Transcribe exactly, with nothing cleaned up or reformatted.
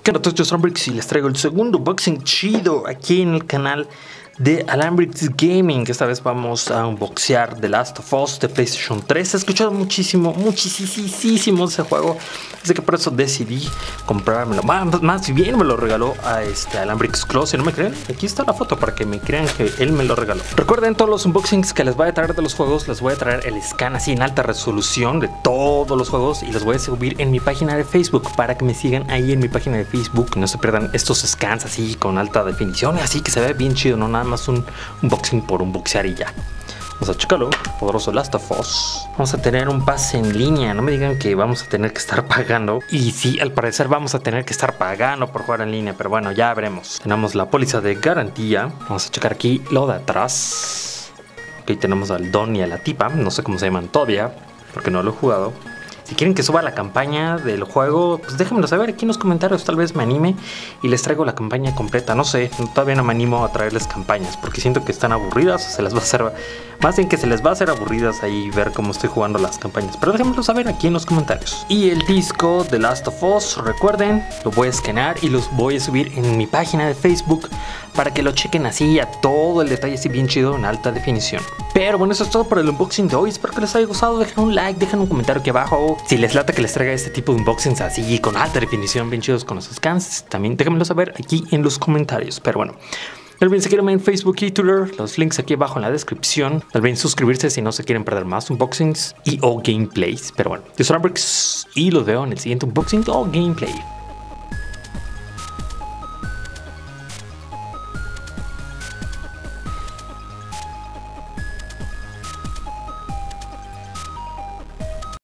¿Qué onda, todos? Yo soy Alambrix y les traigo el segundo unboxing chido aquí en el canal de Alambrix Gaming. Esta vez vamos a unboxear The Last of Us de PlayStation tres. He escuchado muchísimo, muchísimo ese juego, así que por eso decidí comprármelo. Más, más bien me lo regaló a este Alambrix Close. Si no me creen, aquí está la foto para que me crean que él me lo regaló. Recuerden, todos los unboxings que les voy a traer de los juegos, les voy a traer el scan así en alta resolución de todos los juegos y los voy a subir en mi página de Facebook para que me sigan ahí en mi página de Facebook y no se pierdan estos scans así con alta definición y así que se ve bien chido, no nada más un unboxing por unboxear y ya. Vamos a checarlo. Poderoso Last of Us. Vamos a tener un pase en línea. No me digan que vamos a tener que estar pagando. Y sí, al parecer vamos a tener que estar pagando por jugar en línea, pero bueno, ya veremos. Tenemos la póliza de garantía. Vamos a checar aquí lo de atrás. Aquí tenemos al Don y a la tipa. No sé cómo se llaman todavía, porque no lo he jugado. Si quieren que suba la campaña del juego, pues déjenmelo saber aquí en los comentarios. Tal vez me anime y les traigo la campaña completa. No sé, todavía no me animo a traerles campañas porque siento que están aburridas o se les va a hacer... Más bien que se les va a hacer aburridas ahí ver cómo estoy jugando las campañas. Pero déjenmelo saber aquí en los comentarios. Y el disco de Last of Us, recuerden, lo voy a escanear y los voy a subir en mi página de Facebook para que lo chequen así a todo el detalle, así bien chido en alta definición. Pero bueno, eso es todo por el unboxing de hoy. Espero que les haya gustado. Dejen un like, dejen un comentario aquí abajo. Si les lata que les traiga este tipo de unboxings así con alta definición, bien chidos con los scans, también déjenmelo saber aquí en los comentarios. Pero bueno, no olviden seguirme en Facebook y Twitter, los links aquí abajo en la descripción. No olviden suscribirse si no se quieren perder más unboxings y o gameplays. Pero bueno, yo soy Alambrix y los veo en el siguiente unboxing o gameplay.